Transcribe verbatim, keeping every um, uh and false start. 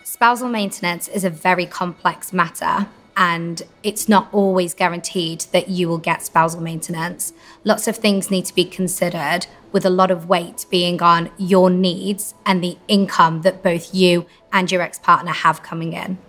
Spousal maintenance is a very complex matter, and it's not always guaranteed that you will get spousal maintenance. Lots of things need to be considered, with a lot of weight being on your needs and the income that both you and your ex-partner have coming in.